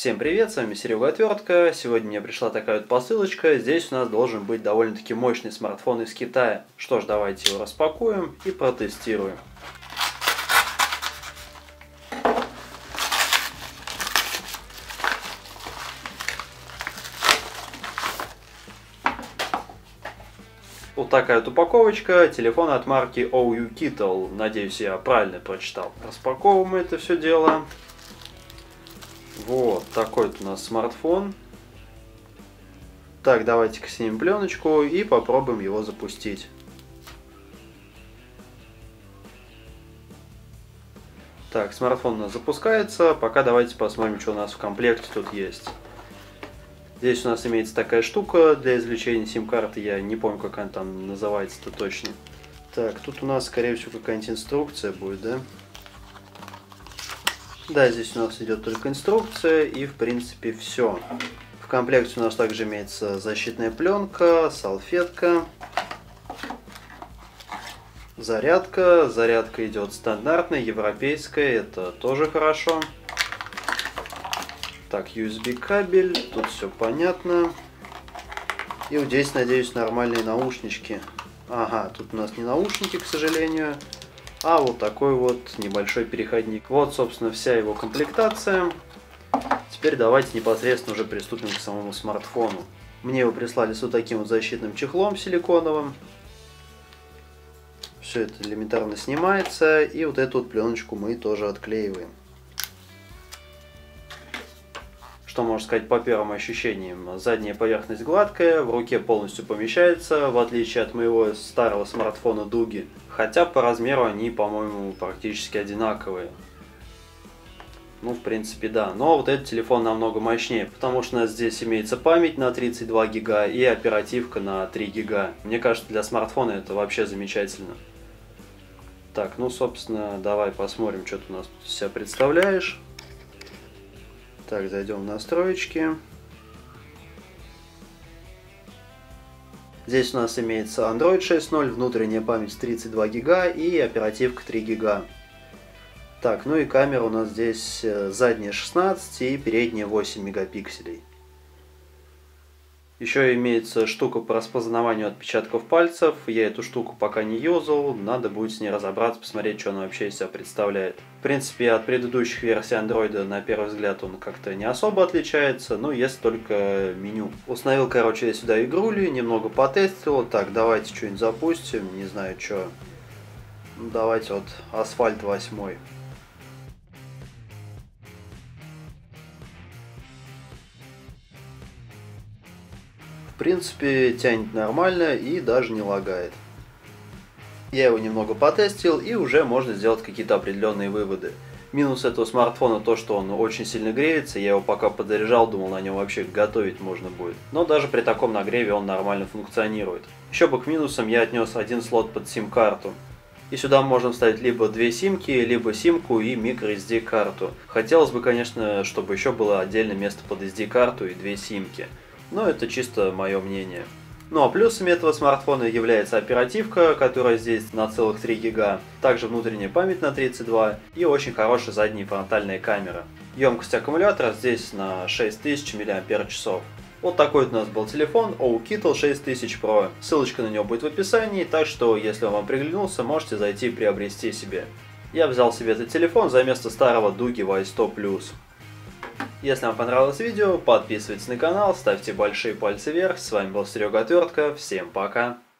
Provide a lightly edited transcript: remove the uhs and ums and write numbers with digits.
Всем привет, с вами Серега Отвертка. Сегодня мне пришла такая вот посылочка. Здесь у нас должен быть довольно-таки мощный смартфон из Китая. Что ж, давайте его распакуем и протестируем. Вот такая вот упаковочка. Телефон от марки Oukitel. Надеюсь, я правильно прочитал. Распаковываем это все дело. Вот такой вот у нас смартфон. Так, давайте-ка снимем пленочку и попробуем его запустить. Так, смартфон у нас запускается. Пока давайте посмотрим, что у нас в комплекте тут есть. Здесь у нас имеется такая штука для извлечения сим-карты. Я не помню, как она там называется-то точно. Так, тут у нас, скорее всего, какая-нибудь инструкция будет, да? Да, здесь у нас идет только инструкция и, в принципе, все. В комплекте у нас также имеется защитная пленка, салфетка, зарядка. Зарядка идет стандартная, европейская, это тоже хорошо. Так, USB кабель, тут все понятно. И вот здесь, надеюсь, нормальные наушнички. Ага, тут у нас не наушники, к сожалению, а вот такой вот небольшой переходник. Вот, собственно, вся его комплектация. Теперь давайте непосредственно уже приступим к самому смартфону. Мне его прислали с вот таким вот защитным чехлом силиконовым. Все это элементарно снимается. И вот эту вот пленочку мы тоже отклеиваем. Что можно сказать по первым ощущениям? Задняя поверхность гладкая, в руке полностью помещается, в отличие от моего старого смартфона Дуги. Хотя по размеру они, по-моему, практически одинаковые. Ну, в принципе, да. Но вот этот телефон намного мощнее, потому что у нас здесь имеется память на 32 гига и оперативка на 3 гига. Мне кажется, для смартфона это вообще замечательно. Так, ну, собственно, давай посмотрим, что ты у нас тут из себя представляешь. Так, зайдем в настройки. Здесь у нас имеется Android 6.0, внутренняя память 32 гига и оперативка 3 гига. Так, ну и камера у нас здесь задняя 16 и передняя 8 мегапикселей. Еще имеется штука по распознаванию отпечатков пальцев. Я эту штуку пока не юзал, надо будет с ней разобраться, посмотреть, что она вообще из себя представляет. В принципе, от предыдущих версий Android на первый взгляд он как-то не особо отличается, ну если только меню. Установил, короче, я сюда игрули, немного потестил. Так, давайте что-нибудь запустим, не знаю что. Ну, давайте вот Асфальт 8. В принципе, тянет нормально и даже не лагает. Я его немного потестил и уже можно сделать какие-то определенные выводы. Минус этого смартфона то, что он очень сильно греется. Я его пока подзаряжал, думал, на нем вообще готовить можно будет. Но даже при таком нагреве он нормально функционирует. Еще бы к минусам я отнес один слот под сим-карту. И сюда можно вставить либо две симки, либо симку и microSD карту. Хотелось бы, конечно, чтобы еще было отдельное место под SD карту и две симки. Но это чисто мое мнение. Ну а плюсами этого смартфона является оперативка, которая здесь на целых 3 гига, также внутренняя память на 32 и очень хорошая задняя и фронтальная камера. Емкость аккумулятора здесь на 6000 мАч. Вот такой вот у нас был телефон Oukitel 6000 Pro. Ссылочка на него будет в описании, так что если он вам приглянулся, можете зайти и приобрести себе. Я взял себе этот телефон за место старого Дуги Y100 Plus. Если вам понравилось видео, подписывайтесь на канал, ставьте большие пальцы вверх. С вами был Серега Отвертка. Всем пока!